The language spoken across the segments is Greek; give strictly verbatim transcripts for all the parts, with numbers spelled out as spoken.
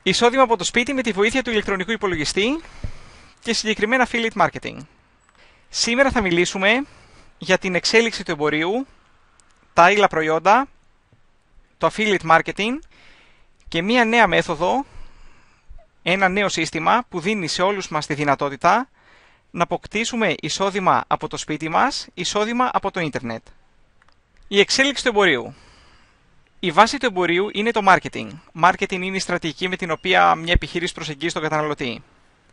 Εισόδημα από το σπίτι με τη βοήθεια του ηλεκτρονικού υπολογιστή και συγκεκριμένα affiliate marketing. Σήμερα θα μιλήσουμε για την εξέλιξη του εμπορίου, τα άειλα προϊόντα, το affiliate marketing και μία νέα μέθοδο, ένα νέο σύστημα που δίνει σε όλους μας τη δυνατότητα να αποκτήσουμε εισόδημα από το σπίτι μας, εισόδημα από το ίντερνετ. Η εξέλιξη του εμπορίου. Η βάση του εμπορίου είναι το marketing. Marketing είναι η στρατηγική με την οποία μια επιχείρηση προσεγγίζει τον καταναλωτή.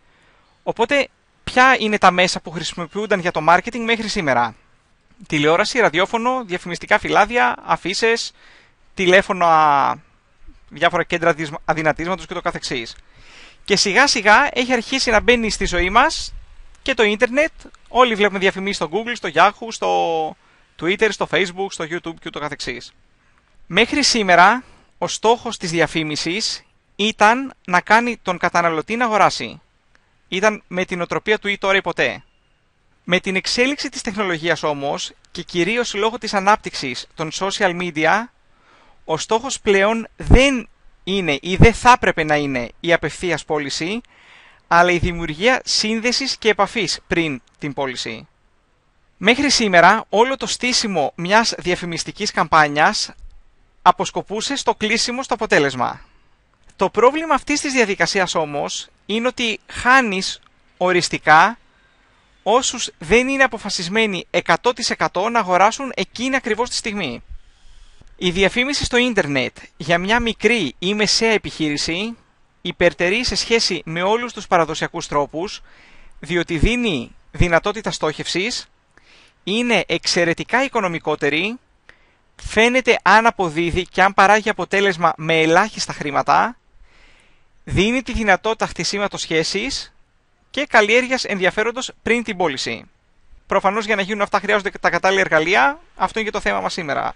Οπότε, ποια είναι τα μέσα που χρησιμοποιούνταν για το marketing μέχρι σήμερα? Τηλεόραση, ραδιόφωνο, διαφημιστικά φυλάδια, αφίσες, τηλέφωνα, διάφορα κέντρα αδυνατίσματος και το καθεξής. Και σιγά σιγά έχει αρχίσει να μπαίνει στη ζωή μας και το ίντερνετ. Όλοι βλέπουμε διαφημίσεις στο Google, στο Yahoo, στο Twitter, στο Facebook, στο YouTube και το καθεξής. Μέχρι σήμερα, ο στόχος της διαφήμισης ήταν να κάνει τον καταναλωτή να αγοράσει. Ήταν με την οτροπία του ή τώρα ή ποτέ. Με την εξέλιξη της τεχνολογίας όμως και κυρίως λόγω της ανάπτυξης των social media, ο στόχος πλέον δεν είναι ή δεν θα έπρεπε να είναι η απευθείας πώληση, αλλά η δημιουργία σύνδεσης και επαφής πριν την πώληση. Μέχρι σήμερα, όλο το στήσιμο μιας διαφημιστικής καμπάνιας αποσκοπούσε στο κλείσιμο στο αποτέλεσμα. Το πρόβλημα αυτής της διαδικασίας όμως είναι ότι χάνεις οριστικά όσους δεν είναι αποφασισμένοι εκατό τοις εκατό να αγοράσουν εκείνη ακριβώς τη στιγμή. Η διαφήμιση στο ίντερνετ για μια μικρή ή μεσαία επιχείρηση υπερτερεί σε σχέση με όλους τους παραδοσιακούς τρόπους, διότι δίνει δυνατότητα στόχευσης, είναι εξαιρετικά οικονομικότερη, φαίνεται αν αποδίδει και αν παράγει αποτέλεσμα με ελάχιστα χρήματα, δίνει τη δυνατότητα χτισήματος σχέσης και καλλιέργειας ενδιαφέροντος πριν την πώληση. Προφανώς για να γίνουν αυτά χρειάζονται τα κατάλληλα εργαλεία, αυτό είναι και το θέμα μας σήμερα.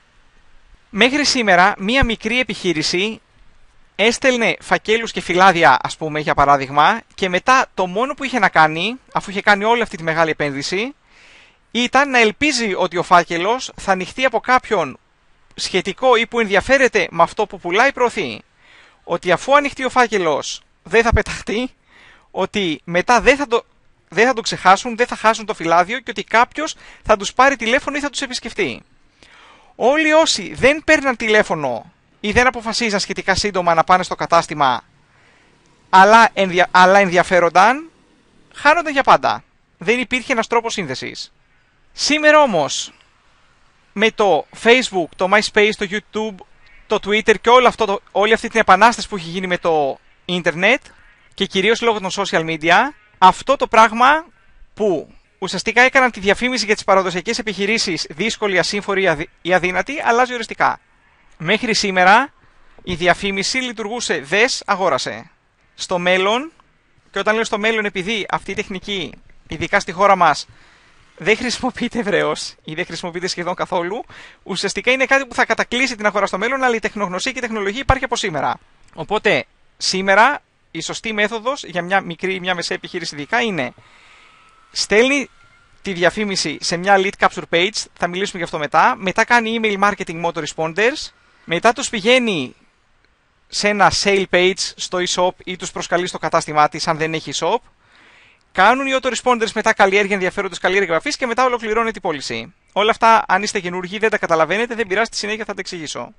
Μέχρι σήμερα, μία μικρή επιχείρηση έστελνε φακέλους και φυλάδια, ας πούμε, για παράδειγμα, και μετά το μόνο που είχε να κάνει, αφού είχε κάνει όλη αυτή τη μεγάλη επένδυση, ήταν να ελπίζει ότι ο φάκελος θα ανοιχτεί από κάποιον σχετικό ή που ενδιαφέρεται με αυτό που πουλάει, προωθεί. Ότι αφού ανοιχτεί ο φάκελος δεν θα πεταχτεί, ότι μετά δεν θα το, δεν θα το ξεχάσουν, δεν θα χάσουν το φυλάδιο και ότι κάποιος θα τους πάρει τηλέφωνο ή θα τους επισκεφτεί. Όλοι όσοι δεν παίρναν τηλέφωνο ή δεν αποφασίζαν σχετικά σύντομα να πάνε στο κατάστημα, αλλά, ενδια, αλλά ενδιαφέρονταν, χάνονταν για πάντα. Δεν υπήρχε ένας τρόπος σύνδεσης. Σήμερα όμως, με το Facebook, το MySpace, το YouTube, το Twitter και όλο αυτό, το, όλη αυτή την επανάσταση που έχει γίνει με το ίντερνετ και κυρίως λόγω των social media, αυτό το πράγμα που ουσιαστικά έκαναν τη διαφήμιση για τις παραδοσιακές επιχειρήσεις δύσκολη, ασύμφορη ή αδύνατη, αλλάζει οριστικά. Μέχρι σήμερα η διαφήμιση λειτουργούσε δες, αγόρασε. Στο μέλλον, και όταν λέω στο μέλλον επειδή αυτή η τεχνική, ειδικά στη χώρα μας, δεν χρησιμοποιείται ευρέως ή δεν χρησιμοποιείται σχεδόν καθόλου, ουσιαστικά είναι κάτι που θα κατακλείσει την αγορά στο μέλλον, αλλά η τεχνογνωσία και η τεχνολογία υπάρχει από σήμερα. Οπότε, σήμερα η σωστή μέθοδος για μια μικρή ή μια μεσαία επιχείρηση ειδικά είναι στέλνει τη διαφήμιση σε μια lead capture page, θα μιλήσουμε γι' αυτό μετά, μετά κάνει email marketing autoresponders, μετά τους πηγαίνει σε ένα sale page στο e-shop ή τους προσκαλεί στο κατάστημά της αν δεν έχει e-shop, κάνουν οι autoresponders μετά καλλιέργεια ενδιαφέροντος, καλλιέργεια επαφής και μετά ολοκληρώνεται η πώληση. Όλα αυτά, αν είστε καινούργοι, δεν τα καταλαβαίνετε, δεν πειράζει, στη συνέχεια θα τα εξηγήσω.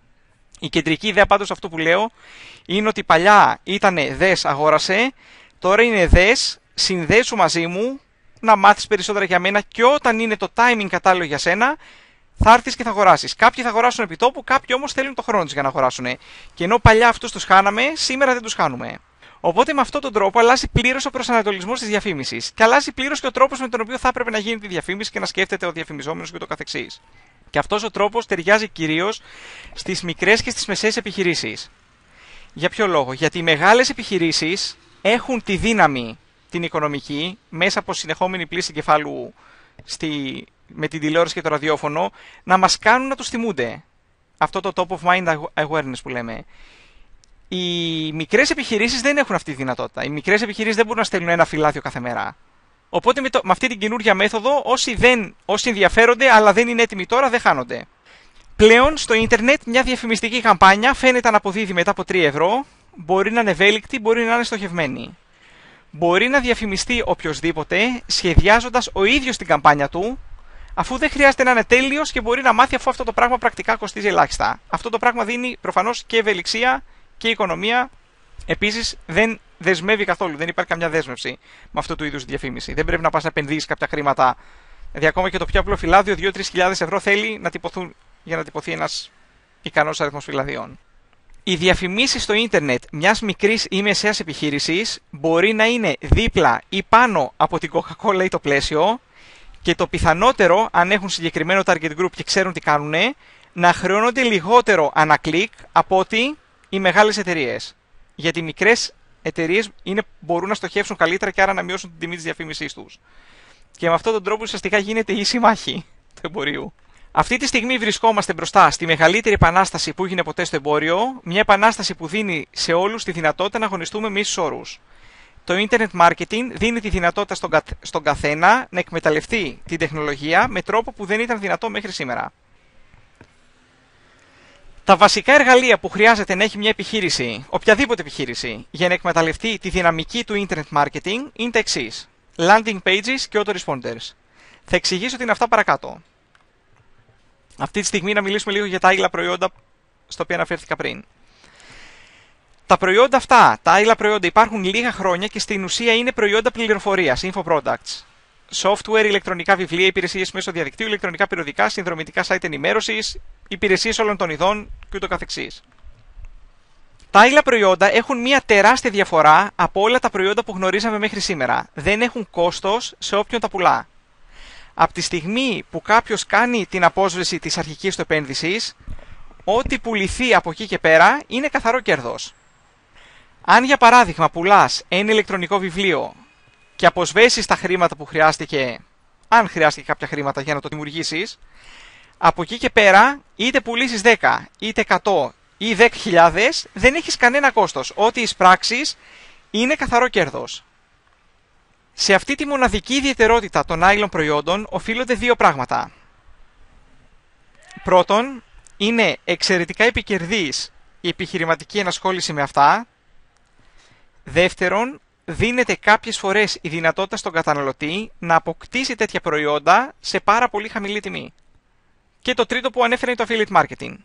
Η κεντρική ιδέα πάντως αυτό που λέω είναι ότι παλιά ήταν δες, αγόρασε, τώρα είναι δες, συνδέσου μαζί μου, να μάθεις περισσότερα για μένα και όταν είναι το timing κατάλληλο για σένα, θα έρθεις και θα αγοράσεις. Κάποιοι θα αγοράσουν επί τόπου, κάποιοι όμως θέλουν το χρόνο τους για να αγοράσουν. Και ενώ παλιά αυτούς τους χάναμε, σήμερα δεν τους χάνουμε. Οπότε με αυτόν τον τρόπο αλλάζει πλήρως ο προσανατολισμός της διαφήμισης και αλλάζει πλήρως και ο τρόπος με τον οποίο θα έπρεπε να γίνει τη διαφήμιση και να σκέφτεται ο διαφημιζόμενος και το καθεξής. Και αυτός ο τρόπος ταιριάζει κυρίως στις μικρές και στις μεσαίες επιχειρήσεις. Για ποιο λόγο? Γιατί οι μεγάλες επιχειρήσεις έχουν τη δύναμη την οικονομική μέσα από συνεχόμενη πλήση κεφάλου στη, με την τηλεόραση και το ραδιόφωνο να μας κάνουν να τους θυμούνται. Αυτό το top of mind awareness που λέμε. Οι μικρές επιχειρήσεις δεν έχουν αυτή τη δυνατότητα. Οι μικρές επιχειρήσεις δεν μπορούν να στέλνουν ένα φυλάδιο κάθε μέρα. Οπότε με, το, με αυτή την καινούργια μέθοδο, όσοι, δεν, όσοι ενδιαφέρονται αλλά δεν είναι έτοιμοι τώρα, δεν χάνονται. Πλέον στο ίντερνετ μια διαφημιστική καμπάνια φαίνεται να αποδίδει μετά από τρία ευρώ, μπορεί να είναι ευέλικτη, μπορεί να είναι στοχευμένη. Μπορεί να διαφημιστεί οποιοσδήποτε σχεδιάζοντας ο ίδιος την καμπάνια του, αφού δεν χρειάζεται να είναι τέλειος και μπορεί να μάθει, αφού αυτό το πράγμα πρακτικά κοστίζει ελάχιστα. Αυτό το πράγμα δίνει προφανώς και ευελιξία και οικονομία. Επίσης δεν δεσμεύει καθόλου, δεν υπάρχει καμιά δέσμευση με αυτού του είδους διαφήμιση. Δεν πρέπει να πας να επενδύσεις κάποια χρήματα. Δηλαδή, ακόμα και το πιο απλό φυλάδιο, δύο με τρεις χιλιάδες ευρώ θέλει να τυπωθούν για να τυπωθεί ένας ικανός αριθμός φυλαδιών. Οι διαφημίσεις στο ίντερνετ μιας μικρής ή μεσαίας επιχείρησης μπορεί να είναι δίπλα ή πάνω από την Coca-Cola ή το πλαίσιο, και το πιθανότερο, αν έχουν συγκεκριμένο target group και ξέρουν τι κάνουν, να χρεώνονται λιγότερο ανά κλικ από ότι οι μεγάλες εταιρείες. Γιατί οι μικρές εταιρείες είναι, μπορούν να στοχεύσουν καλύτερα και άρα να μειώσουν την τιμή της διαφήμισής τους. Και με αυτόν τον τρόπο ουσιαστικά γίνεται ίση μάχη του εμπορίου. Αυτή τη στιγμή βρισκόμαστε μπροστά στη μεγαλύτερη επανάσταση που έγινε ποτέ στο εμπόριο, μια επανάσταση που δίνει σε όλους τη δυνατότητα να αγωνιστούμε με ίσους όρους. Το Internet Marketing δίνει τη δυνατότητα στον, κα... στον καθένα να εκμεταλλευτεί την τεχνολογία με τρόπο που δεν ήταν δυνατό μέχρι σήμερα. Τα βασικά εργαλεία που χρειάζεται να έχει μια επιχείρηση, οποιαδήποτε επιχείρηση, για να εκμεταλλευτεί τη δυναμική του Internet Marketing είναι τα εξής: landing pages και autoresponders. Θα εξηγήσω τι είναι αυτά παρακάτω. Αυτή τη στιγμή να μιλήσουμε λίγο για τα άλλα προϊόντα στο οποίο αναφέρθηκα πριν. Τα προϊόντα αυτά, τα άλλα προϊόντα υπάρχουν λίγα χρόνια και στην ουσία είναι προϊόντα πληροφορίας, info products. Software, ηλεκτρονικά βιβλία, υπηρεσίες μέσω διαδικτύου, ηλεκτρονικά περιοδικά, συνδρομητικά site ενημέρωσης, υπηρεσίες όλων των ειδών κ.ο.κ. Τα άλλα προϊόντα έχουν μια τεράστια διαφορά από όλα τα προϊόντα που γνωρίζαμε μέχρι σήμερα. Δεν έχουν κόστος σε όποιον τα πουλά. Από τη στιγμή που κάποιος κάνει την απόσβεση της αρχικής του επένδυσης, ό,τι πουληθεί από εκεί και πέρα είναι καθαρό κέρδος. Αν για παράδειγμα πουλάς ένα ηλεκτρονικό βιβλίο και αποσβέσεις τα χρήματα που χρειάστηκε, αν χρειάστηκε κάποια χρήματα για να το δημιουργήσεις, από εκεί και πέρα είτε πουλήσεις δέκα, είτε εκατό ή δέκα χιλιάδες, δεν έχεις κανένα κόστος. Ό,τι εισπράξεις είναι καθαρό κέρδος. Σε αυτή τη μοναδική ιδιαιτερότητα των άλλων προϊόντων οφείλονται δύο πράγματα. Πρώτον, είναι εξαιρετικά επικερδής η επιχειρηματική ενασχόληση με αυτά. Δεύτερον, δίνεται κάποιες φορές η δυνατότητα στον καταναλωτή να αποκτήσει τέτοια προϊόντα σε πάρα πολύ χαμηλή τιμή. Και το τρίτο που ανέφερα είναι το affiliate marketing.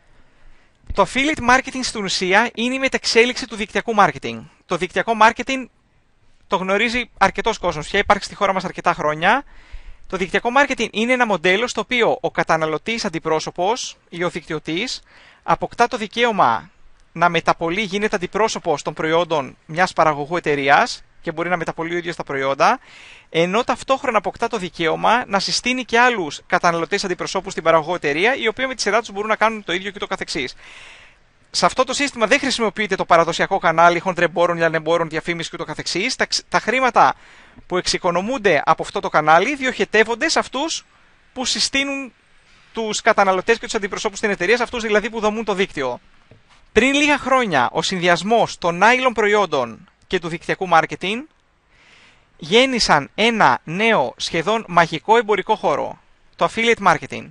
Το affiliate marketing στην ουσία είναι η μεταξέλιξη του δικτυακού marketing. Το δικτυακό marketing το γνωρίζει αρκετός κόσμος πια, υπάρχει στη χώρα μας αρκετά χρόνια. Το δικτυακό marketing είναι ένα μοντέλο στο οποίο ο καταναλωτής αντιπρόσωπος ή ο δικτυωτής αποκτά το δικαίωμα να μεταπολεί, γίνεται αντιπρόσωπος των προϊόντων μιας παραγωγού εταιρείας και μπορεί να μεταπολεί ο ίδιος τα προϊόντα, ενώ ταυτόχρονα αποκτά το δικαίωμα να συστήνει και άλλους καταναλωτές αντιπροσώπους στην παραγωγό εταιρεία, οι οποίοι με τη σειρά τους μπορούν να κάνουν το ίδιο και το καθεξής. Σε αυτό το σύστημα δεν χρησιμοποιείται το παραδοσιακό κανάλι χοντρεμπόρων, λιανεμπόρων, διαφήμιση και το καθεξής. Τα, τα χρήματα που εξοικονομούνται από αυτό το κανάλι διοχετεύονται σε αυτούς που συστήνουν τους καταναλωτές και τους αντιπροσώπους στην εταιρεία, σε αυτούς δηλαδή που δομούν το δίκτυο. Πριν λίγα χρόνια, ο συνδυασμός των άλλων προϊόντων και του δικτυακού marketing γέννησαν ένα νέο σχεδόν μαγικό εμπορικό χώρο, το affiliate marketing.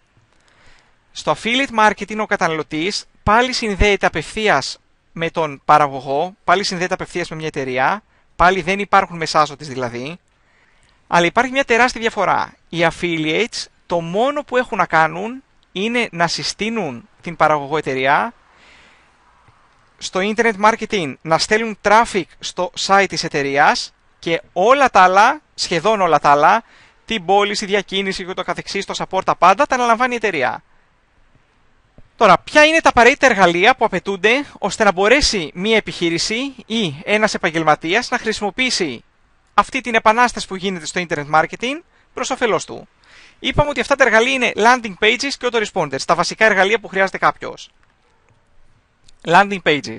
Στο affiliate marketing ο καταναλωτής πάλι συνδέεται απευθείας με τον παραγωγό, πάλι συνδέεται απευθείας με μια εταιρεία, πάλι δεν υπάρχουν μεσάζοντες δηλαδή, αλλά υπάρχει μια τεράστια διαφορά. Οι affiliates το μόνο που έχουν να κάνουν είναι να συστήνουν την παραγωγό εταιρεία, στο internet marketing να στέλνουν traffic στο site της εταιρείας και όλα τα άλλα, σχεδόν όλα τα άλλα, την πώληση, διακίνηση και το καθεξής, το support, τα πάντα τα αναλαμβάνει η εταιρεία. Τώρα, ποια είναι τα απαραίτητα εργαλεία που απαιτούνται ώστε να μπορέσει μία επιχείρηση ή ένας επαγγελματίας να χρησιμοποιήσει αυτή την επανάσταση που γίνεται στο internet marketing προς όφελός του. Είπαμε ότι αυτά τα εργαλεία είναι landing pages και autoresponders, τα βασικά εργαλεία που χρειάζεται κάποιος. Landing pages.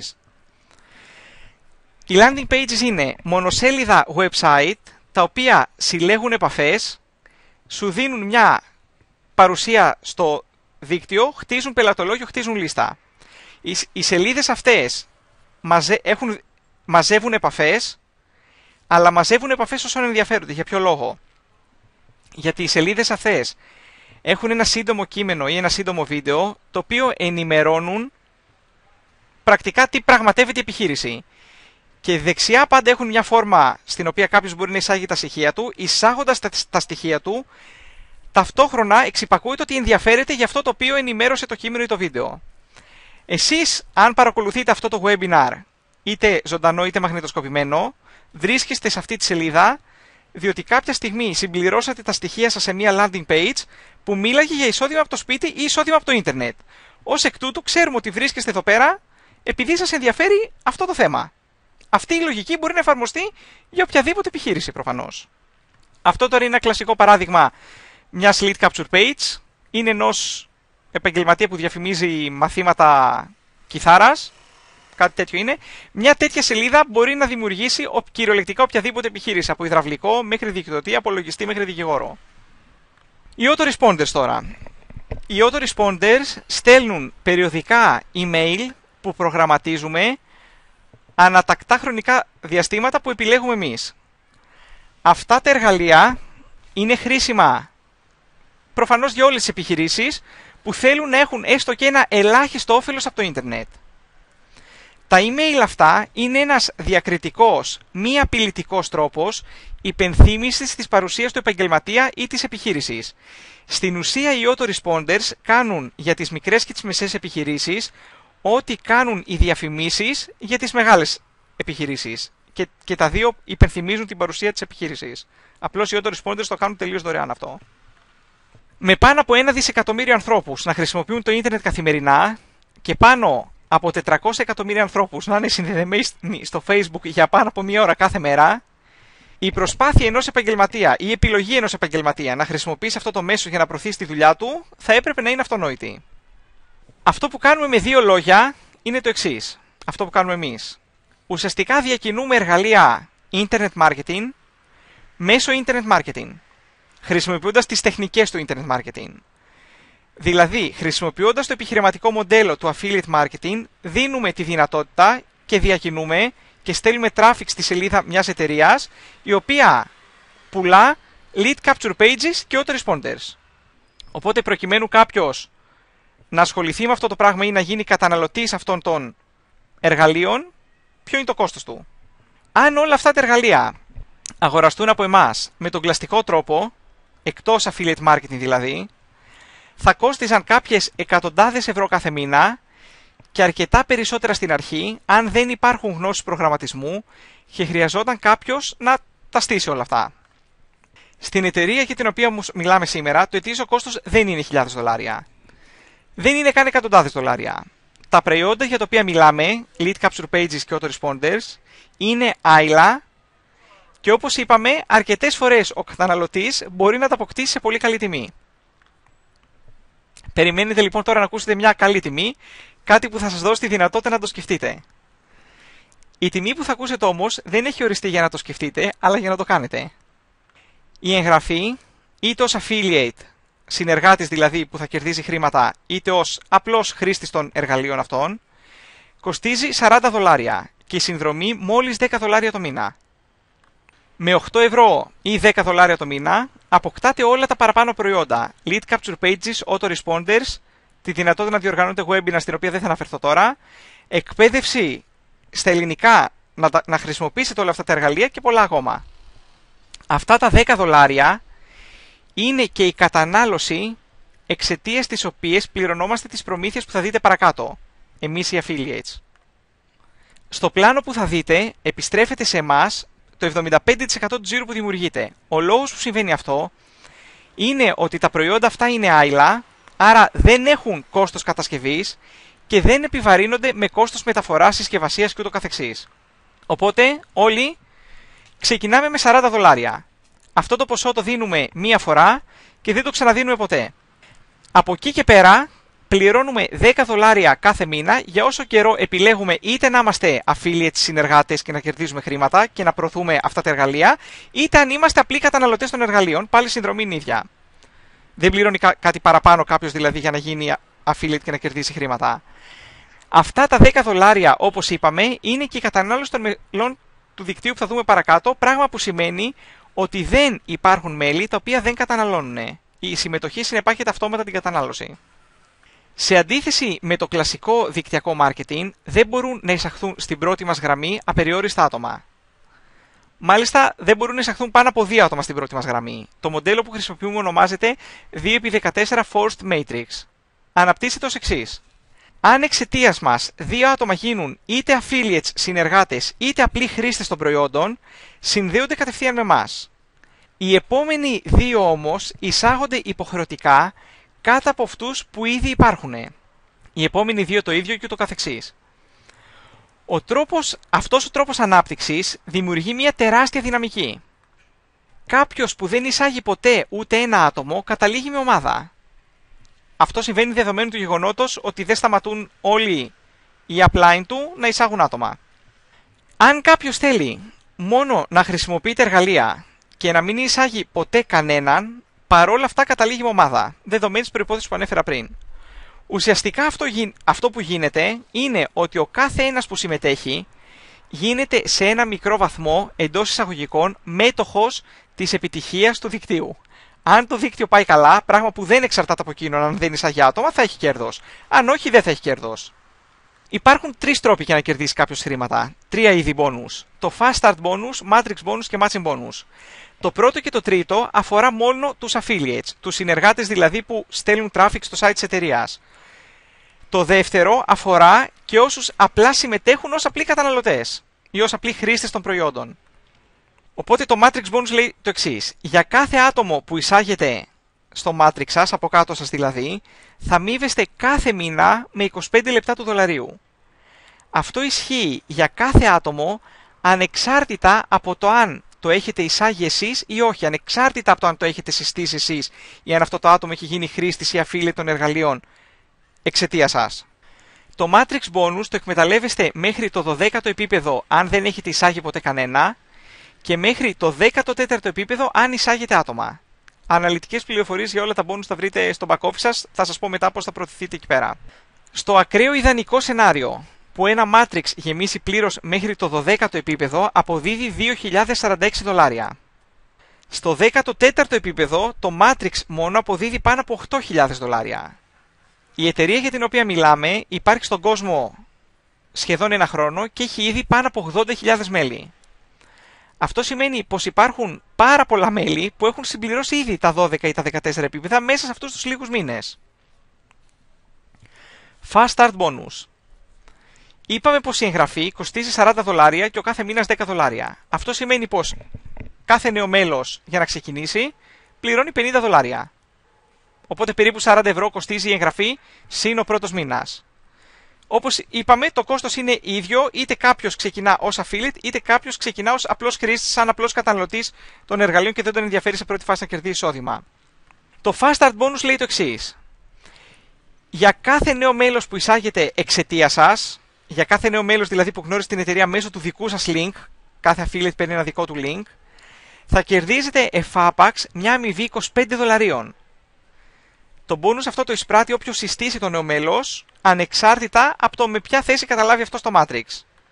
Οι landing pages είναι μονοσέλιδα website τα οποία συλλέγουν επαφές, σου δίνουν μια παρουσία στο δίκτυο, χτίζουν πελατολόγιο, χτίζουν λίστα. Οι, οι σελίδες αυτές μαζε, έχουν, μαζεύουν επαφές, αλλά μαζεύουν επαφές όσων ενδιαφέρονται. Για ποιο λόγο? Γιατί οι σελίδες αυτές έχουν ένα σύντομο κείμενο ή ένα σύντομο βίντεο, το οποίο ενημερώνουν πρακτικά τι πραγματεύεται η επιχείρηση. Και δεξιά πάντα έχουν μια φόρμα στην οποία κάποιος μπορεί να εισάγει τα στοιχεία του. Εισάγοντας τα, τα στοιχεία του, ταυτόχρονα εξυπακούεται ότι ενδιαφέρεται για αυτό το οποίο ενημέρωσε το κείμενο ή το βίντεο. Εσείς, αν παρακολουθείτε αυτό το webinar, είτε ζωντανό είτε μαγνητοσκοπημένο, βρίσκεστε σε αυτή τη σελίδα, διότι κάποια στιγμή συμπληρώσατε τα στοιχεία σας σε μια landing page που μίλαγε για εισόδημα από το σπίτι ή εισόδημα από το ίντερνετ. Ως εκ τούτου, ξέρουμε ότι βρίσκεστε εδώ πέρα επειδή σας ενδιαφέρει αυτό το θέμα. Αυτή η λογική μπορεί να εφαρμοστεί για οποιαδήποτε επιχείρηση προφανώς. Αυτό τώρα είναι ένα κλασικό παράδειγμα μιας lead capture page. Είναι ενός επαγγελματία που διαφημίζει μαθήματα κιθάρας. Κάτι τέτοιο είναι. Μια τέτοια σελίδα μπορεί να δημιουργήσει κυριολεκτικά οποιαδήποτε επιχείρηση. Από υδραυλικό μέχρι διοικητή, από λογιστή μέχρι δικηγόρο. Οι autoresponders τώρα. Οι autoresponders στέλνουν περιοδικά email που προγραμματίζουμε ανατακτά χρονικά διαστήματα που επιλέγουμε εμείς. Αυτά τα εργαλεία είναι χρήσιμα προφανώς για όλες τις επιχειρήσεις που θέλουν να έχουν έστω και ένα ελάχιστο όφελος από το ίντερνετ. Τα email αυτά είναι ένας διακριτικός, μη απειλητικός τρόπος υπενθύμησης της παρουσίας του επαγγελματία ή της επιχείρησης. Στην ουσία οι autoresponders κάνουν για τις μικρές και τις μεσαίες επιχειρήσεις ό,τι κάνουν οι διαφημίσεις για τις μεγάλες επιχειρήσεις. Και, και τα δύο υπενθυμίζουν την παρουσία της επιχείρησης. Απλώς οι autoresponders το κάνουν τελείως δωρεάν αυτό. Με πάνω από ένα δισεκατομμύριο ανθρώπους να χρησιμοποιούν το ίντερνετ καθημερινά και πάνω από τετρακόσια εκατομμύρια ανθρώπους να είναι συνδεδεμένοι στο Facebook για πάνω από μία ώρα κάθε μέρα, η προσπάθεια ενός επαγγελματία ή η επιλογή ενός επαγγελματία να χρησιμοποιήσει αυτό το μέσο για να προωθήσει τη δουλειά του θα έπρεπε να είναι αυτονόητη. Αυτό που κάνουμε με δύο λόγια είναι το εξής. Αυτό που κάνουμε εμείς. Ουσιαστικά διακινούμε εργαλεία Internet Marketing μέσω Internet Marketing, χρησιμοποιώντας τις τεχνικές του Internet Marketing. Δηλαδή, χρησιμοποιώντας το επιχειρηματικό μοντέλο του Affiliate Marketing, δίνουμε τη δυνατότητα και διακινούμε και στέλνουμε traffic στη σελίδα μιας εταιρείας, η οποία πουλά lead capture pages και autoresponders. Οπότε, προκειμένου κάποιος να ασχοληθεί με αυτό το πράγμα ή να γίνει καταναλωτής αυτών των εργαλείων, ποιο είναι το κόστος του. Αν όλα αυτά τα εργαλεία αγοραστούν από εμάς με τον κλασικό τρόπο, εκτός affiliate marketing δηλαδή, θα κόστιζαν κάποιες εκατοντάδες ευρώ κάθε μήνα και αρκετά περισσότερα στην αρχή, αν δεν υπάρχουν γνώσεις προγραμματισμού και χρειαζόταν κάποιος να τα στήσει όλα αυτά. Στην εταιρεία για την οποία μιλάμε σήμερα, το ετήσιο κόστος δεν είναι χιλιάδες δολάρια. Δεν είναι καν εκατοντάδες δολάρια. Τα προϊόντα για τα οποία μιλάμε, lead capture pages και autoresponders, είναι άειλα και όπως είπαμε, αρκετές φορές ο καταναλωτής μπορεί να τα αποκτήσει σε πολύ καλή τιμή. Περιμένετε λοιπόν τώρα να ακούσετε μια καλή τιμή, κάτι που θα σας δώσει τη δυνατότητα να το σκεφτείτε. Η τιμή που θα ακούσετε όμως δεν έχει οριστεί για να το σκεφτείτε, αλλά για να το κάνετε. Η εγγραφή, είτε ως affiliate, συνεργάτης δηλαδή που θα κερδίζει χρήματα, είτε ως απλός χρήστης των εργαλείων αυτών, κοστίζει σαράντα δολάρια και η συνδρομή μόλις δέκα δολάρια το μήνα. Με οκτώ ευρώ ή δέκα δολάρια το μήνα αποκτάτε όλα τα παραπάνω προϊόντα, lead capture pages, autoresponders, τη δυνατότητα να διοργανώνετε webinar στην οποία δεν θα αναφερθώ τώρα, εκπαίδευση στα ελληνικά να, να χρησιμοποιήσετε όλα αυτά τα εργαλεία και πολλά ακόμα. Αυτά τα δέκα δολάρια είναι και η κατανάλωση εξαιτίας της οποίας πληρωνόμαστε τις προμήθειες που θα δείτε παρακάτω, εμείς οι affiliates. Στο πλάνο που θα δείτε επιστρέφεται σε εμάς το εβδομήντα πέντε τοις εκατό του τζίρου που δημιουργείται. Ο λόγος που συμβαίνει αυτό είναι ότι τα προϊόντα αυτά είναι άειλα, άρα δεν έχουν κόστος κατασκευής και δεν επιβαρύνονται με κόστος μεταφοράς, συσκευασίας και ούτω καθεξής. Οπότε όλοι ξεκινάμε με σαράντα δολάρια. Αυτό το ποσό το δίνουμε μία φορά και δεν το ξαναδίνουμε ποτέ. Από εκεί και πέρα πληρώνουμε δέκα δολάρια κάθε μήνα για όσο καιρό επιλέγουμε είτε να είμαστε affiliate συνεργάτες και να κερδίζουμε χρήματα και να προωθούμε αυτά τα εργαλεία, είτε αν είμαστε απλοί καταναλωτές των εργαλείων, πάλι η συνδρομή είναι ίδια. Δεν πληρώνει κά- κάτι παραπάνω κάποιος δηλαδή για να γίνει affiliate και να κερδίσει χρήματα. Αυτά τα δέκα δολάρια, όπως είπαμε, είναι και η κατανάλωση των μελών του δικτύου που θα δούμε παρακάτω, πράγμα που σημαίνει ότι δεν υπάρχουν μέλη τα οποία δεν καταναλώνουν. Η συμμετοχή συνεπάγεται αυτόματα την κατανάλωση. Σε αντίθεση με το κλασικό δικτυακό marketing, δεν μπορούν να εισαχθούν στην πρώτη μας γραμμή απεριόριστα άτομα. Μάλιστα, δεν μπορούν να εισαχθούν πάνω από δύο άτομα στην πρώτη μας γραμμή. Το μοντέλο που χρησιμοποιούμε ονομάζεται δύο επί δεκατέσσερα Forced Matrix. Αναπτύσσεται ως εξής. Αν εξαιτίας μας δύο άτομα γίνουν είτε affiliates συνεργάτες είτε απλοί χρήστες των προϊόντων, συνδέονται κατευθείαν με εμάς. Οι επόμενοι δύο όμως εισάγονται υποχρεωτικά κάτω από αυτούς που ήδη υπάρχουν. Οι επόμενοι δύο το ίδιο και ούτω καθεξής. Ο τρόπος, αυτός ο τρόπος ανάπτυξης δημιουργεί μια τεράστια δυναμική. Κάποιος που δεν εισάγει ποτέ ούτε ένα άτομο καταλήγει με ομάδα. Αυτό συμβαίνει δεδομένου του γεγονότος ότι δεν σταματούν όλοι οι upline του να εισάγουν άτομα. Αν κάποιος θέλει μόνο να χρησιμοποιείται εργαλεία και να μην εισάγει ποτέ κανέναν, παρόλα αυτά καταλήγει με ομάδα, δεδομένης της προϋπόθεσης που ανέφερα πριν. Ουσιαστικά αυτό, αυτό που γίνεται είναι ότι ο κάθε ένας που συμμετέχει γίνεται σε ένα μικρό βαθμό εντός εισαγωγικών μέτοχος της επιτυχίας του δικτύου. Αν το δίκτυο πάει καλά, πράγμα που δεν εξαρτάται από εκείνον, αν δεν εισάγει άτομα, θα έχει κέρδος. Αν όχι, δεν θα έχει κέρδος. Υπάρχουν τρεις τρόποι για να κερδίσει κάποιος χρήματα. Τρία είδη bonus. Το Fast Start bonus, Matrix bonus και Matching bonus. Το πρώτο και το τρίτο αφορά μόνο τους affiliates, τους συνεργάτες δηλαδή που στέλνουν traffic στο site της εταιρείας. Το δεύτερο αφορά και όσους απλά συμμετέχουν ως απλοί καταναλωτές ή ως απλοί χρήστες των προϊόντων. Οπότε το Matrix bonus λέει το εξής. Για κάθε άτομο που εισάγεται στο Matrix σας, από κάτω σας δηλαδή, θα αμείβεστε κάθε μήνα με είκοσι πέντε λεπτά του δολαρίου. Αυτό ισχύει για κάθε άτομο ανεξάρτητα από το αν το έχετε εισάγει εσείς ή όχι, ανεξάρτητα από το αν το έχετε συστήσει εσείς ή αν αυτό το άτομο έχει γίνει χρήστης ή affiliate των εργαλείων εξαιτίας σας. Το Matrix bonus το εκμεταλλεύεστε μέχρι το δωδέκατο επίπεδο αν δεν έχετε εισάγει ποτέ κανένα και μέχρι το δέκατο τέταρτο επίπεδο αν εισάγετε άτομα. Αναλυτικές πληροφορίες για όλα τα bonus θα βρείτε στο back office σας, θα σας πω μετά πώς θα προωθηθείτε εκεί πέρα. Στο ακραίο ιδανικό σενάριο που ένα Matrix γεμίσει πλήρως μέχρι το δωδέκατο επίπεδο αποδίδει δύο χιλιάδες σαράντα έξι δολάρια. Στο δέκατο τέταρτο επίπεδο το Matrix μόνο αποδίδει πάνω από οκτώ χιλιάδες δολάρια. Η εταιρεία για την οποία μιλάμε υπάρχει στον κόσμο σχεδόν ένα χρόνο και έχει ήδη πάνω από ογδόντα χιλιάδες μέλη. Αυτό σημαίνει πως υπάρχουν πάρα πολλά μέλη που έχουν συμπληρώσει ήδη τα δώδεκα ή τα δεκατέσσερα επίπεδα μέσα σε αυτούς τους λίγους μήνες. Fast Start bonus. Είπαμε πως η εγγραφή κοστίζει σαράντα δολάρια και ο κάθε μήνας δέκα δολάρια. Αυτό σημαίνει πως κάθε νέο μέλος για να ξεκινήσει πληρώνει πενήντα δολάρια. Οπότε περίπου σαράντα ευρώ κοστίζει η εγγραφή συν ο πρώτος μήνας. Όπως είπαμε, το κόστος είναι ίδιο είτε κάποιος ξεκινά ως affiliate είτε κάποιος ξεκινά ως απλός χρήστης, σαν απλός καταναλωτής των εργαλείων και δεν τον ενδιαφέρει σε πρώτη φάση να κερδίσει εισόδημα. Το Fast Start bonus λέει το εξής. Για κάθε νέο μέλος που εισάγεται εξαιτίας σας, για κάθε νέο μέλος δηλαδή που γνώρισε την εταιρεία μέσω του δικού σας link, κάθε affiliate παίρνει ένα δικό του link, θα κερδίζετε εφάπαξ μια αμοιβή είκοσι πέντε δολαρίων. Το bonus αυτό το εισπράττει όποιος συστήσει το νέο μέλος, ανεξάρτητα από το με ποια θέση καταλάβει αυτό στο Matrix.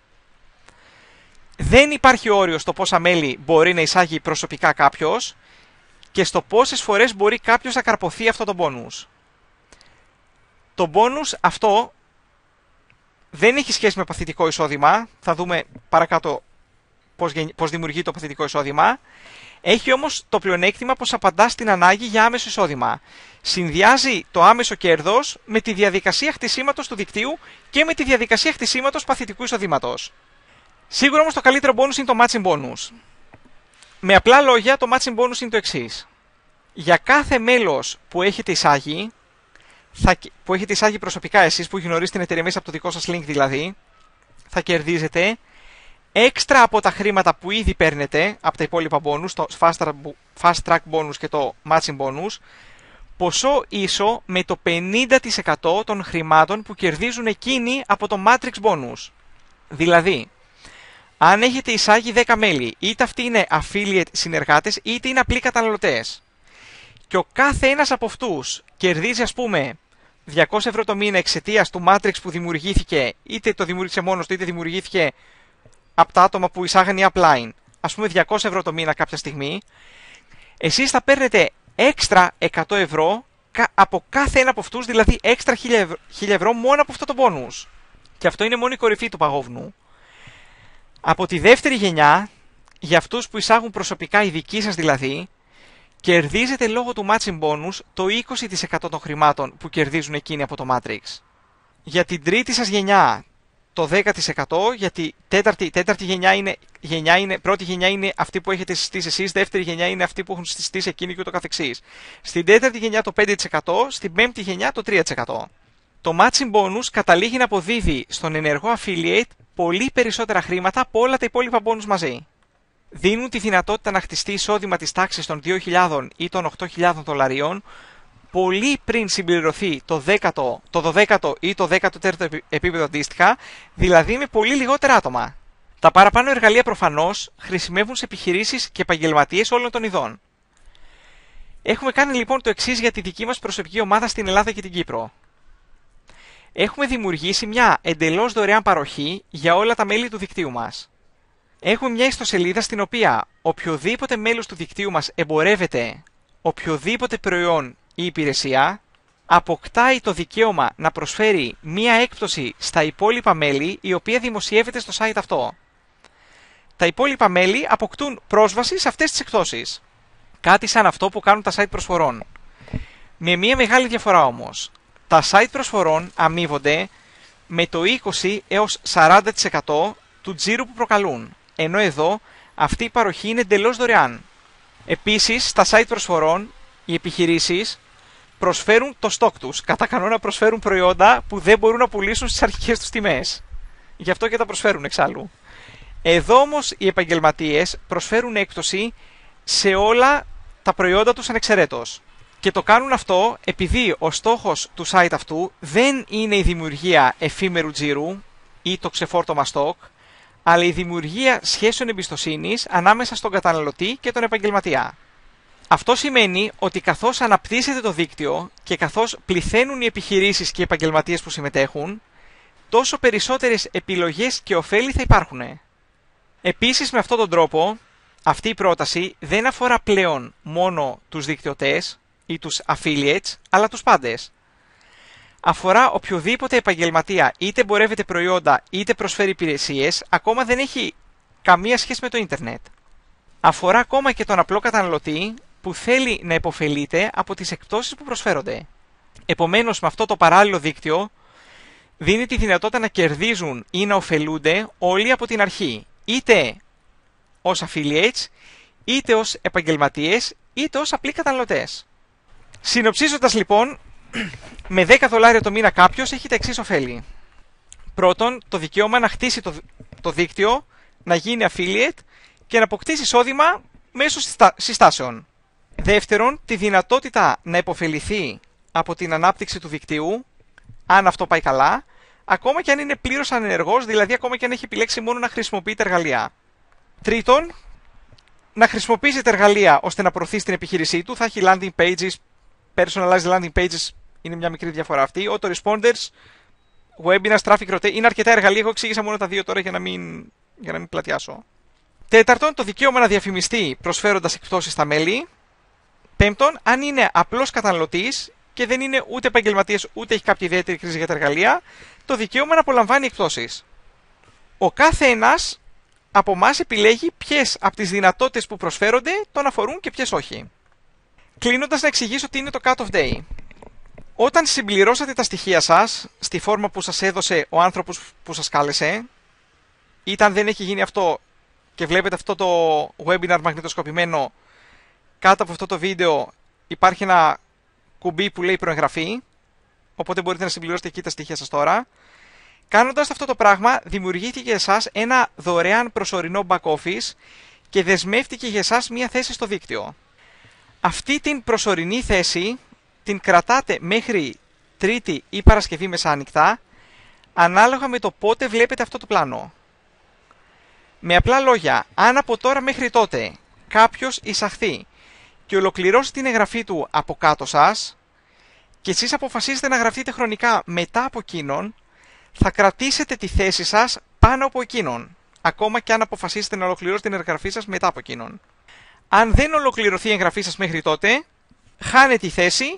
Δεν υπάρχει όριο στο πόσα μέλη μπορεί να εισάγει προσωπικά κάποιος και στο πόσες φορές μπορεί κάποιος να καρποθεί αυτό το bonus. Το bonus αυτό δεν έχει σχέση με παθητικό εισόδημα, θα δούμε παρακάτω πώς, πώς δημιουργεί το παθητικό εισόδημα. Έχει όμως το πλεονέκτημα πως απαντά στην ανάγκη για άμεσο εισόδημα. Συνδυάζει το άμεσο κέρδος με τη διαδικασία χτισήματος του δικτύου και με τη διαδικασία χτισήματος παθητικού εισοδήματος. Σίγουρα όμως το καλύτερο bonus είναι το matching bonus. Με απλά λόγια, το matching bonus είναι το εξής. Για κάθε μέλος που έχετε εισάγει, θα, που έχετε εισάγει προσωπικά εσείς, που γνωρίζετε την εταιρεία μέσα από το δικό σας link δηλαδή, θα κερδίζετε έξτρα από τα χρήματα που ήδη παίρνετε από τα υπόλοιπα bonus, το fast track bonus και το matching bonus, ποσό ίσο με το πενήντα τοις εκατό των χρημάτων που κερδίζουν εκείνοι από το matrix bonus. Δηλαδή, αν έχετε εισάγει δέκα μέλη, είτε αυτοί είναι affiliate συνεργάτες, είτε είναι απλοί καταναλωτές, και ο κάθε ένας από αυτούς κερδίζει, ας πούμε, διακόσια ευρώ το μήνα εξαιτίας του matrix που δημιουργήθηκε, είτε το δημιούργησε μόνος του, είτε δημιουργήθηκε από τα άτομα που εισάγαν οι upline, ας πούμε διακόσια ευρώ το μήνα κάποια στιγμή, εσείς θα παίρνετε έξτρα εκατό ευρώ από κάθε ένα από αυτούς, δηλαδή έξτρα χίλια ευρώ μόνο από αυτό το bonus. Και αυτό είναι μόνο η κορυφή του παγόβουνου. Από τη δεύτερη γενιά, για αυτούς που εισάγουν προσωπικά οι δικοί σας δηλαδή, κερδίζετε λόγω του matching bonus το είκοσι τοις εκατό των χρημάτων που κερδίζουν εκείνοι από το Matrix. Για την τρίτη σας γενιά το δέκα τοις εκατό, γιατί τέταρτη, τέταρτη γενιά είναι, γενιά είναι, πρώτη γενιά είναι αυτή που έχετε συστήσει εσείς, δεύτερη γενιά είναι αυτή που έχουν συστήσει εκείνοι και ούτω καθεξής. Στην τέταρτη γενιά το πέντε τοις εκατό, στην πέμπτη γενιά το τρία τοις εκατό. Το matching bonus καταλήγει να αποδίδει στον ενεργό affiliate πολύ περισσότερα χρήματα από όλα τα υπόλοιπα bonus μαζί. Δίνουν τη δυνατότητα να χτιστεί εισόδημα της τάξης των δύο χιλιάδες ή των οκτώ χιλιάδες δολαρίων πολύ πριν συμπληρωθεί το, δέκατο, το δωδέκατο ή το δέκατο τέταρτο επίπεδο αντίστοιχα, δηλαδή με πολύ λιγότερα άτομα. Τα παραπάνω εργαλεία προφανώς χρησιμεύουν σε επιχειρήσεις και επαγγελματίες όλων των ειδών. Έχουμε κάνει λοιπόν το εξής για τη δική μας προσωπική ομάδα στην Ελλάδα και την Κύπρο. Έχουμε δημιουργήσει μια εντελώς δωρεάν παροχή για όλα τα μέλη του δικτύου μας. Έχουμε μια ιστοσελίδα στην οποία οποιοδήποτε μέλος του δικτύου μας εμπορεύεται οποιοδήποτε προϊόν ή υπηρεσία, αποκτάει το δικαίωμα να προσφέρει μία έκπτωση στα υπόλοιπα μέλη, η οποία δημοσιεύεται στο site αυτό. Τα υπόλοιπα μέλη αποκτούν πρόσβαση σε αυτές τις εκπτώσεις. Κάτι σαν αυτό που κάνουν τα site προσφορών. Με μία μεγάλη διαφορά όμως. Τα site προσφορών αμείβονται με το είκοσι έως σαράντα τοις εκατό του τζίρου που προκαλούν, ενώ εδώ αυτή η παροχή είναι εντελώς δωρεάν. Επίσης, στα site προσφορών, οι επιχειρήσεις προσφέρουν το stock τους. Κατά κανόνα προσφέρουν προϊόντα που δεν μπορούν να πουλήσουν στις αρχικές τους τιμές. Γι' αυτό και τα προσφέρουν εξάλλου. Εδώ όμως οι επαγγελματίες προσφέρουν έκπτωση σε όλα τα προϊόντα τους ανεξαιρέτως. Και το κάνουν αυτό επειδή ο στόχος του site αυτού δεν είναι η δημιουργία εφήμερου τζίρου ή το ξεφόρτωμα stock, αλλά η δημιουργία σχέσεων εμπιστοσύνης ανάμεσα στον καταναλωτή και τον επαγγελματία. Αυτό σημαίνει ότι καθώς αναπτύσσεται το δίκτυο και καθώς πληθαίνουν οι επιχειρήσεις και οι επαγγελματίες που συμμετέχουν, τόσο περισσότερες επιλογές και ωφέλη θα υπάρχουν. Επίσης, με αυτόν τον τρόπο, αυτή η πρόταση δεν αφορά πλέον μόνο τους δικτυωτές ή τους affiliates, αλλά τους πάντες. Αφορά οποιοδήποτε επαγγελματία, είτε εμπορεύεται προϊόντα είτε προσφέρει υπηρεσίες, ακόμα δεν έχει καμία σχέση με το ίντερνετ. Αφορά ακόμα και τον απλό καταναλωτή που θέλει να υποφελείται από τις εκπτώσεις που προσφέρονται. Επομένως, με αυτό το παράλληλο δίκτυο δίνει τη δυνατότητα να κερδίζουν ή να ωφελούνται όλοι από την αρχή, είτε ως affiliates, είτε ως επαγγελματίες, είτε ως απλοί καταναλωτές. Συνοψίζοντας λοιπόν, με δέκα δολάρια το μήνα κάποιος έχει τα εξής ωφέλη. Πρώτον, το δικαίωμα να χτίσει το, το δίκτυο, να γίνει affiliate και να αποκτήσει εισόδημα μέσω συστάσεων. Δεύτερον, τη δυνατότητα να υποφεληθεί από την ανάπτυξη του δικτύου, αν αυτό πάει καλά, ακόμα και αν είναι πλήρως ανενεργός, δηλαδή ακόμα και αν έχει επιλέξει μόνο να χρησιμοποιεί τα εργαλεία. Τρίτον, να χρησιμοποιήσει τα εργαλεία ώστε να προωθήσει την επιχείρησή του, θα έχει landing pages, personalized landing pages, είναι μια μικρή διαφορά αυτή, autoresponders, webinars, traffic rotate, είναι αρκετά εργαλεία, εγώ εξήγησα μόνο τα δύο τώρα για να μην, για να μην πλατιάσω. Τέταρτον, το δικαίωμα να διαφημιστεί προσφέροντας εκπτώσεις στα μέλη. Πέμπτον, αν είναι απλός καταναλωτής και δεν είναι ούτε επαγγελματίας ούτε έχει κάποια ιδιαίτερη κρίση για τα εργαλεία, το δικαίωμα να απολαμβάνει εκπτώσεις. Ο κάθε ένας από εμάς επιλέγει ποιες από τις δυνατότητες που προσφέρονται τον αφορούν και ποιες όχι. Κλείνοντας, να εξηγήσω τι είναι το cut-off day. Όταν συμπληρώσατε τα στοιχεία σας στη φόρμα που σας έδωσε ο άνθρωπος που σας κάλεσε, ή αν δεν έχει γίνει αυτό και βλέπετε αυτό το webinar μαγνητοσκοπημένο, κάτω από αυτό το βίντεο υπάρχει ένα κουμπί που λέει προεγγραφή, οπότε μπορείτε να συμπληρώσετε εκεί τα στοιχεία σας τώρα. Κάνοντας αυτό το πράγμα, δημιουργήθηκε για εσάς ένα δωρεάν προσωρινό back office και δεσμεύτηκε για εσάς μία θέση στο δίκτυο. Αυτή την προσωρινή θέση την κρατάτε μέχρι Τρίτη ή Παρασκευή μεσάνυχτα, ανάλογα με το πότε βλέπετε αυτό το πλάνο. Με απλά λόγια, αν από τώρα μέχρι τότε κάποιος εισαχθεί και ολοκληρώσει την εγγραφή του από κάτω σας και εσείς αποφασίσετε να γραφτείτε χρονικά μετά από εκείνον, θα κρατήσετε τη θέση σας πάνω από εκείνον, ακόμα και αν αποφασίσετε να ολοκληρώσετε την εγγραφή σας μετά από εκείνον. Αν δεν ολοκληρωθεί η εγγραφή σας μέχρι τότε, χάνετε τη θέση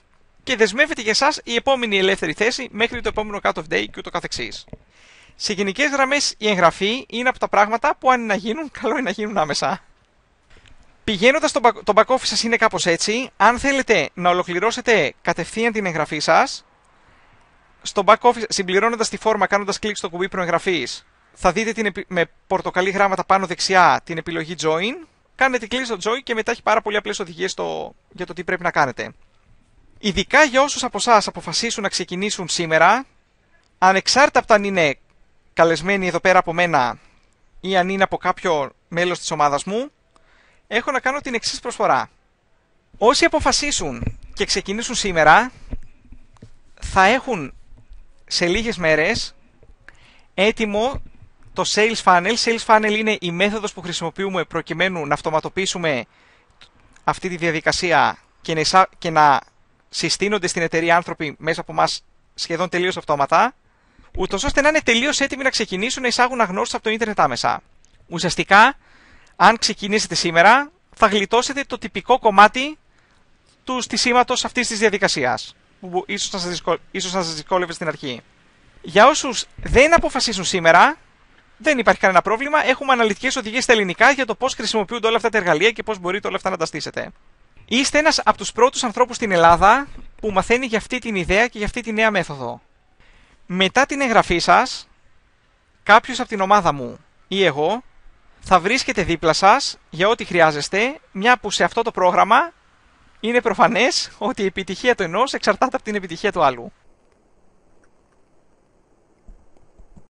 και δεσμεύεται για εσάς η επόμενη ελεύθερη θέση μέχρι το επόμενο cut-off day και ούτω καθεξής. Σε γενικές γραμμές η εγγραφή είναι από τα πράγματα που αν είναι να γίνουν, καλό είναι να γίνουν άμεσα. Πηγαίνοντας στο back, το back office σας είναι κάπως έτσι. Αν θέλετε να ολοκληρώσετε κατευθείαν την εγγραφή σας, στο back office, συμπληρώνοντας τη φόρμα, κάνοντας κλικ στο κουμπί προεγγραφής, θα δείτε την, με πορτοκαλί γράμματα πάνω δεξιά την επιλογή Join. Κάνετε κλικ στο Join και μετά έχει πάρα πολύ απλές οδηγίες στο, για το τι πρέπει να κάνετε. Ειδικά για όσους από εσάς αποφασίσουν να ξεκινήσουν σήμερα, ανεξάρτητα από το αν είναι καλεσμένοι εδώ πέρα από μένα ή αν είναι από κάποιο μέλος της ομάδας μου, έχω να κάνω την εξής προσφορά. Όσοι αποφασίσουν και ξεκινήσουν σήμερα, θα έχουν σε λίγες μέρες έτοιμο το Sales Funnel. Sales Funnel είναι η μέθοδος που χρησιμοποιούμε προκειμένου να αυτοματοποιήσουμε αυτή τη διαδικασία και να, και να συστήνονται στην εταιρεία άνθρωποι μέσα από εμάς σχεδόν τελείως αυτόματα, ούτως ώστε να είναι τελείως έτοιμοι να ξεκινήσουν να εισάγουν αγνώστους από το ίντερνετ άμεσα. Ουσιαστικά, αν ξεκινήσετε σήμερα, θα γλιτώσετε το τυπικό κομμάτι του στισίματος αυτής της διαδικασίας, που ίσως να σας, δυσκο... ίσως να σας δυσκόλευε στην αρχή. Για όσους δεν αποφασίσουν σήμερα, δεν υπάρχει κανένα πρόβλημα. Έχουμε αναλυτικές οδηγίες στα ελληνικά για το πώς χρησιμοποιούνται όλα αυτά τα εργαλεία και πώς μπορείτε όλα αυτά να τα στήσετε. Είστε ένας από τους πρώτους ανθρώπους στην Ελλάδα που μαθαίνει για αυτή την ιδέα και για αυτή τη νέα μέθοδο. Μετά την εγγραφή σας, κάποιος από την ομάδα μου ή εγώ θα βρίσκεται δίπλα σας για ό,τι χρειάζεστε, μια που σε αυτό το πρόγραμμα είναι προφανές ότι η επιτυχία του ενός εξαρτάται από την επιτυχία του άλλου.